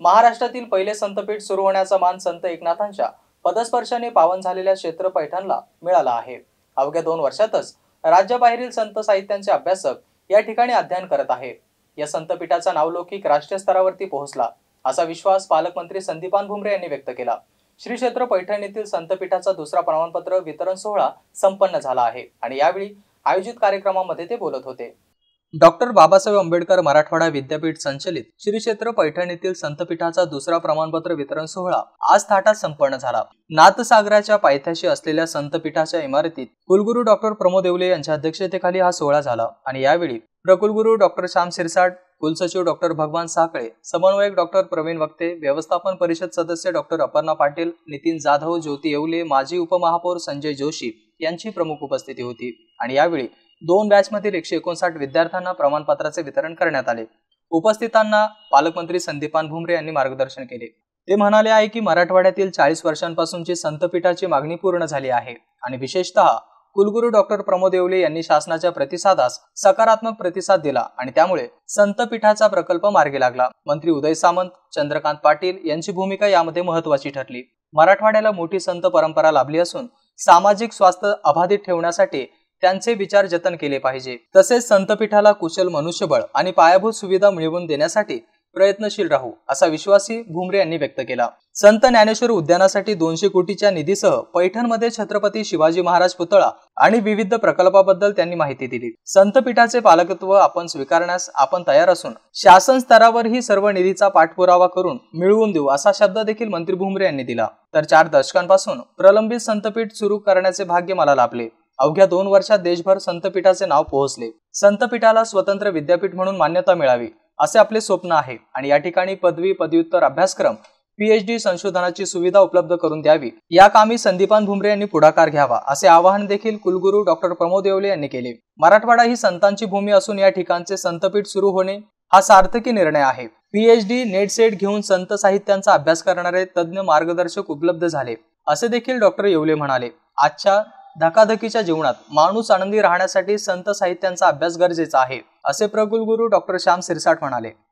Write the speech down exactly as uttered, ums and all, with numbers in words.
महाराष्ट्रातील पहिले संतपीठ सुरू होण्याचा मान संत एकनाथांच्या पदस्पर्शाने पावन झालेल्या क्षेत्र पैठणला मिळाला आहे। अवघ्या दोन वर्षातच राज्याबाहेरील संत साहित्यांचे अभ्यासक या ठिकाणी अध्ययन करत आहे। या संतपीठाचा नावलौकिक राष्ट्रीय स्तरावरती पोहोचला असा विश्वास पालकमंत्री संदीपान भुमरे यांनी व्यक्त केला। श्री क्षेत्र पैठण येथील संतपीठाचा दुसरा प्रमाणपत्र वितरण सोहळा संपन्न झाला आहे आणि यावेळी आयोजित कार्यक्रमामध्ये ते बोलत होते। डॉक्टर बाबासाहेब आंबेडकर मराठवाडा विद्यापीठ संचलित श्री क्षेत्र पैठण येथील संतपीठाचा दुसरा प्रमाणपत्र वितरण सोहळा आज थाटात संपन्न झाला। नाथसागराच्या पायथ्याशी असलेल्या संतपीठाच्या इमारतीत कुलगुरू डॉक्टर प्रमोद येवले यांच्या अध्यक्षतेखाली हा सोहळा झाला आणि यावेळी प्रकुलगुरू डॉक्टर श्याम सिरसाट, कुलसचिव डॉक्टर भगवान साखळे, समन्वयक डॉक्टर प्रवीण वक्ते, व्यवस्थापन परिषद सदस्य डॉक्टर अपर्णा पाटील, नितीन जाधव, ज्योती येवले, माजी उपमहापौर संजय जोशी यांची प्रमुख उपस्थिती होती आणि यावेळी दोन बॅच मधील एकशे एकोणसाठ विद्यार्थ्यांना प्रमाणपत्राचे वितरण करण्यात आले। उपस्थितांना पालकमंत्री संदीपान भुमरे यांनी मार्गदर्शन केले। ते म्हणाले आहे की मराठवाड्यातील चाळीस वर्षांपासूनची संतपीठाची मागणी पूर्ण झाली आहे आणि विशेषतः कुलगुरू डॉक्टर प्रमोद येवले यांनी शासनाच्या प्रतिसादास सकारात्मक प्रतिसाद दिला आणि त्यामुळे संतपीठाचा प्रकल्प मार्गी लागला। मंत्री उदय सामंत, चंद्रकांत पाटील यांची भूमिका यामध्ये महत्त्वाची ठरली। मराठवाड्याला मोठी संत परंपरा लाभली असून सामाजिक स्वास्थ्य अबाधित ठेवण्यासाठी त्यांचे विचार जतन केले पाहिजे। तसेच संतपीठाला कुशल मनुष्यबळ आणि पायाभूत सुविधा मिळवून देण्यासाठी प्रयत्नशील राहू असा विश्वासही भुमरे यांनी व्यक्त केला। संत ज्ञानेश्वर उद्यानासाठी दोनशे कोटीच्या निधीसह पैठणमध्ये छत्रपती शिवाजी महाराज पुतळा आणि विविध प्रकल्पाबद्दल त्यांनी माहिती दिली। संतपीठाचे पालकत्व आपण स्वीकारण्यास आपण तयार असून शासन स्तरावरही सर्व निधीचा पाठपुरावा करून मिळवून देऊ असा शब्द देखील मंत्री भुमरे यांनी दिला। तर चार दशकांपासून प्रलंबित संतपीठ सुरू करण्याचे भाग्य मला लाभले। अवघ्या दोन वर्षात देशभर संतपीठाचे नाव पोहोचले। संतपीठाला स्वतंत्र विद्यापीठ म्हणून मान्यता मिळावी असे आपले स्वप्न आहे आणि या ठिकाणी पदवी, पदव्युत्तर अभ्यासक्रम, पीएचडी संशोधनाची सुविधा उपलब्ध करून द्यावी। या कामी संदीपान भुमरे यांनी पुढाकार घ्यावा असे आवाहन देखील कुलगुरू डॉक्टर प्रमोद येवले यांनी केले। मराठवाडा ही संतांची भूमी असून या ठिकाणचे संतपीठ सुरू होणे हा सार्थकी निर्णय आहे। पीएचडी, नेट सेट घेऊन संत साहित्यांचा अभ्यास करणारे तज्ज्ञ मार्गदर्शक उपलब्ध झाले असे देखील डॉक्टर येवले म्हणाले। आजच्या धकाधकीच्या जीवनात माणूस आनंदी राहण्यासाठी संत साहित्यांचा अभ्यास गरजेचा आहे असे प्रकुलगुरू डॉक्टर श्याम सिरसाट म्हणाले।